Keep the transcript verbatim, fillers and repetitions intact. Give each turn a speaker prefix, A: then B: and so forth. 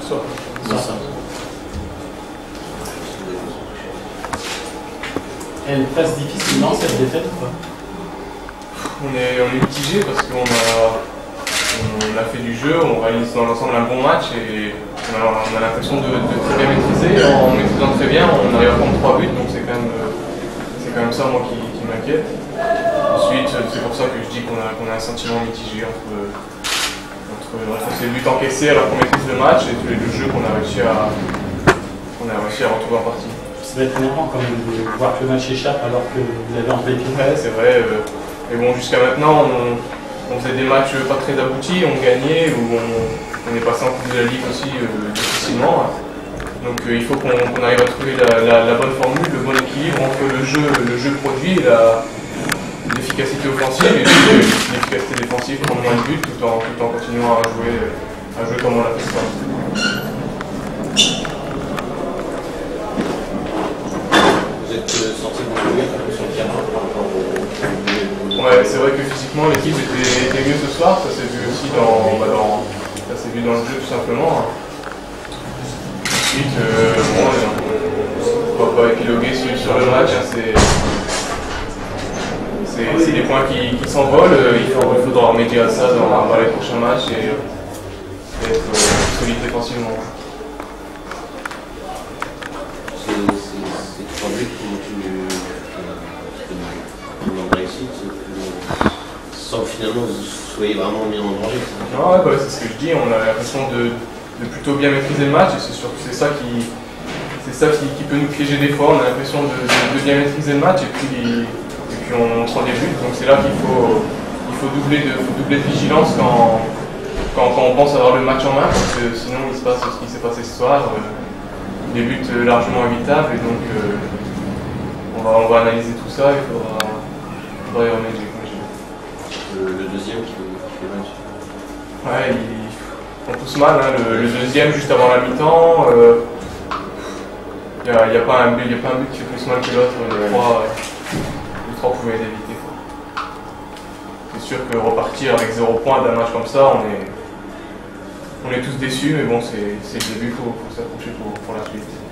A: soit.
B: C'est ça.
C: Elle passe difficilement cette défaite ou pas?
A: On est, on est mitigé parce qu'on a, on a fait du jeu, on réalise dans l'ensemble un bon match et on a, on a l'impression de, de très bien maîtriser. En maîtrisant très bien, on arrive à prendre trois buts, donc c'est quand même, c'est quand même ça moi qui, qui m'inquiète. Ensuite, c'est pour ça que je dis qu'on a, qu'on a un sentiment mitigé entre, entre, entre ces buts encaissés alors qu'on maîtrise le match et le jeu qu'on a réussi à, qu'on a réussi à retrouver en partie.
C: Ça va être énervant quand même de voir que le match échappe alors que vous l'avez en pied.
A: Ouais, c'est vrai. Euh, mais bon, jusqu'à maintenant, on, on faisait des matchs pas très aboutis, on gagnait, ou on, on est passé en Coupe de la Ligue aussi euh, difficilement. Donc euh, il faut qu'on qu'on arrive à trouver la, la, la bonne formule, le bon équilibre entre le jeu, le jeu produit et l'efficacité offensive et l'efficacité défensive, prendre moins de buts tout en, tout en continuant à jouer, à jouer comme on l'a fait ce soir.
B: Vous êtes sorti de jouer un peu sur le terrain par rapport au...
A: Ouais, c'est vrai que physiquement l'équipe était, était mieux ce soir, ça s'est vu aussi dans, bah dans, ça s'est vu dans le jeu tout simplement. Ensuite, euh, bon, on va pas épiloguer sur, sur le match, hein, c'est des points qui, qui s'envolent, il, faut, il faudra remédier à ça dans, dans les prochains matchs et, et être euh, solide défensivement.
B: C'est trois buts, comment tu le réussite, sans que finalement vous soyez vraiment mis en danger.
A: Non, ouais, bah, c'est ce que je dis, on a l'impression de, de plutôt bien maîtriser le match et c'est surtout c'est ça qui c'est ça qui, qui peut nous piéger des fois, on a l'impression de, de, de bien maîtriser le match et puis, et puis on prend des buts, donc c'est là qu'il faut, il faut, doubler de, faut doubler de vigilance quand, quand, quand on pense avoir le match en main, parce que sinon il se passe ce qui s'est passé ce soir, euh, des buts largement évitables et donc euh, on, va, on va analyser tout ça, il faudra, il faudra y remédier.
B: Le, le deuxième qui, qui fait match.
A: Ouais, ils font tous mal, hein. le, le deuxième juste avant la mi-temps. Il euh, n'y a, y a, pas un but, y a pas un but qui fait plus mal que l'autre. Les trois, les trois pouvaient être évités. C'est sûr que repartir avec zéro point d'un match comme ça, on est, on est tous déçus, mais bon, c'est le début, il faut, faut s'accrocher pour, pour la suite.